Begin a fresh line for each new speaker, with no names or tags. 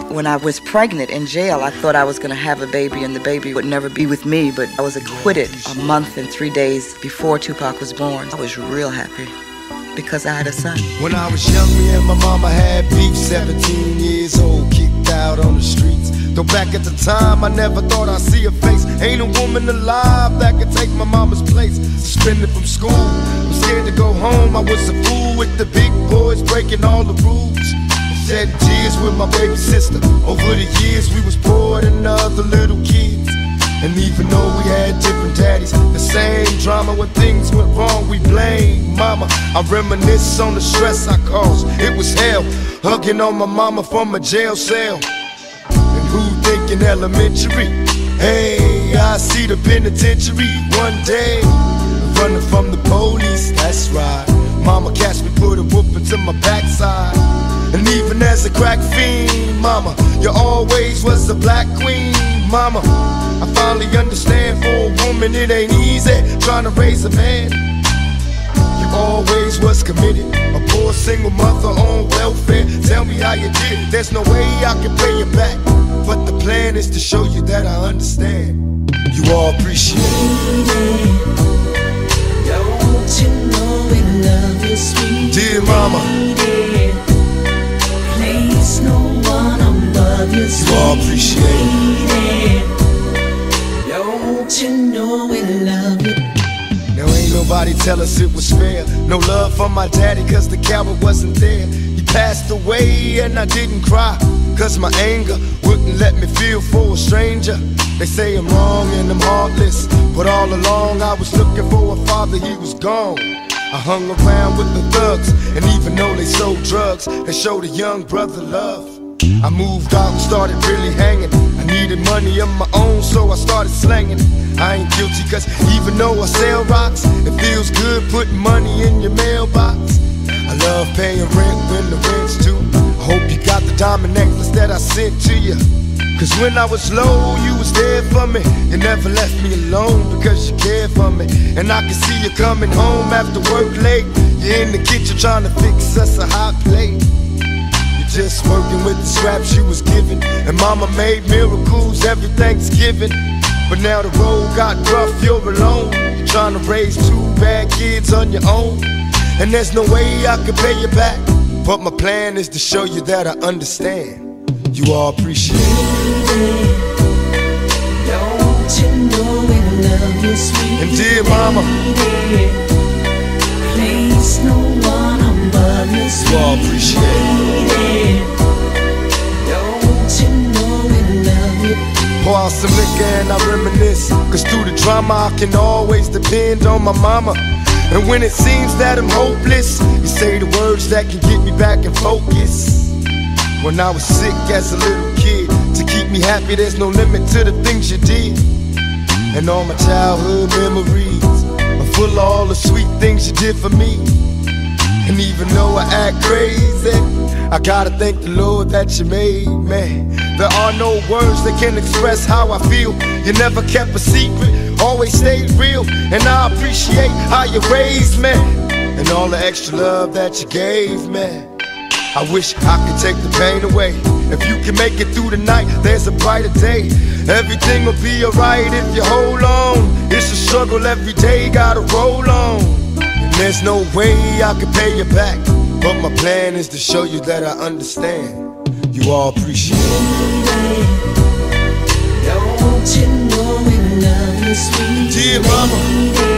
When I was pregnant in jail, I thought I was going to have a baby and the baby would never be with me, but I was acquitted a month and 3 days before Tupac was born. I was real happy because I had a son.
When I was young, me and my mama had beef, 17 years old, kicked out on the streets. Though back at the time, I never thought I'd see her face. Ain't a woman alive that could take my mama's place. Suspended from school, I'm scared to go home. I was a fool with the big boys, breaking all the rules. Shed tears with my baby sister. Over the years we was poor than other little kids. And even though we had different daddies, the same drama. When things went wrong we blame mama. I reminisce on the stress I caused. It was hell, hugging on my mama from a jail cell. And who thinking elementary? Hey, I see the penitentiary one day. Running from the police, that's right. Mama catch me, put a whooping to my backside. And even as a crack fiend, mama, you always was a black queen, mama. I finally understand, for a woman it ain't easy trying to raise a man. You always was committed, a poor single mother on welfare. Tell me how you did it, there's no way I can pay you back. But the plan is to show you that I understand. You all appreciate it.
Don't you know we love you, sweet
dear mama.
Place no one above you,
you all appreciate it.
Don't you know we love you?
Now ain't nobody tell us it was fair. No love for my daddy cause the coward wasn't there. He passed away and I didn't cry, cause my anger wouldn't let me feel for a stranger. They say I'm wrong and I'm heartless, but all along I was looking for a father, he was gone. I hung around with the thugs, and even though they sold drugs, they showed a young brother love. I moved out and started really hanging. I needed money of my own, so I started slanging. I ain't guilty cause even though I sell rocks, it feels good putting money in your mailbox. I love paying rent when the rent's due. I hope you got the diamond necklace that I sent to you. Cause when I was low, you was there for me. You never left me alone because you cared for me. And I can see you coming home after work late. You're in the kitchen trying to fix us a hot plate. You're just working with the scraps you was given. And mama made miracles every Thanksgiving. But now the road got rough, you're alone. You're trying to raise 2 bad kids on your own. And there's no way I can pay you back. But my plan is to show you that I understand. You all appreciate it.
Don't you know we love you, sweet
and dear mama,
place no one above you, sweet.
You all appreciate
it. Don't you know we love you?
Pour out some liquor and I reminisce, cause through the drama I can always depend on my mama. And when it seems that I'm hopeless, you say the words that can get me back in focus. When I was sick as a little kid, to keep me happy there's no limit to the things you did. And all my childhood memories are full of all the sweet things you did for me. And even though I act crazy, I gotta thank the Lord that you made me. There are no words that can express how I feel. You never kept a secret, always stayed real. And I appreciate how you raised me, and all the extra love that you gave me. I wish I could take the pain away. If you can make it through the night, there's a brighter day. Everything will be alright if you hold on. It's a struggle every day, gotta roll on. And there's no way I can pay you back, but my plan is to show you that I understand. You all appreciate it.
Don't you know we love you, sweet
dear mama.